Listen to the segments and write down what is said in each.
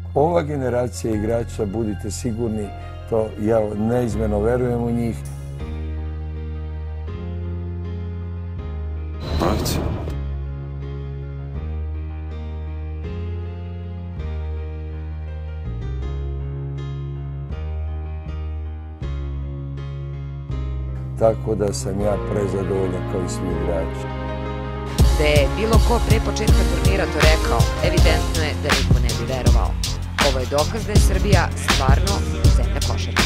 Ova generacija igrača, budite sigurni, to ja neizmjerno verujem u njih. Ajde. Tako da sam ja prezadovoljan kao i svi igrači. Da je bilo ko pre početka turnira to rekao, evidentno je da niko ne bi verovao. Ovo je dokaz da je Srbija stvarno zemlja košarke.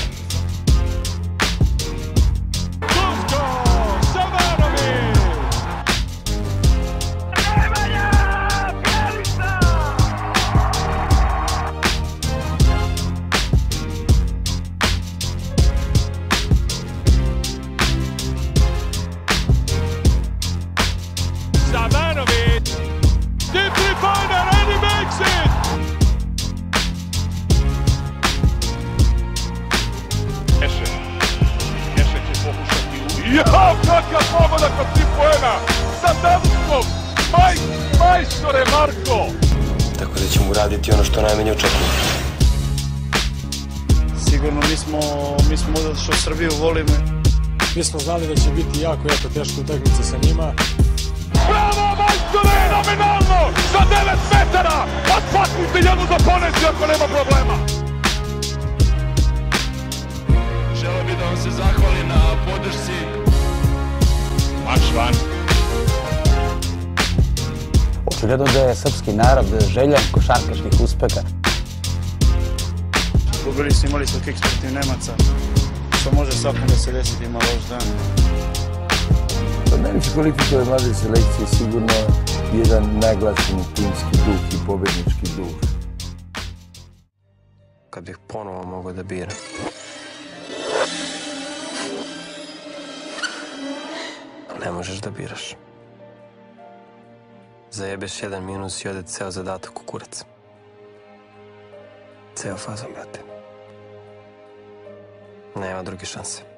Jao, kakav pogodak od 3 poena! Sa Davutkov! Majstore Marko! Tako da ćemo uraditi ono što najmanje očekujemo. Sigurno mi smo zato što Srbiju volimo. Mi smo znali da će biti jako teška utakmica sa njima. Bravo, majstore, nominalno! Sa 9 metara! A svaku ti jednu da ponesi ako nema problema! Želeo bih da vam se zahvalim na podršci. Marš van! Očigledno da je srpski narod željan košarkaških uspeha. Gubili su, imali su kiks protiv Nemaca, što može svakom da se desi da ima loš dan. Pa meni se kvalifikuje mlade selekcije sigurno jedan naglašeni timski duh i pobednički duh. Kad bih ponovo mogao da biram. Ne možeš da biraš. Zajebeš jedan minus i ode ceo zadatak u kurac. Ceo fazon, brate. Nema druge šanse.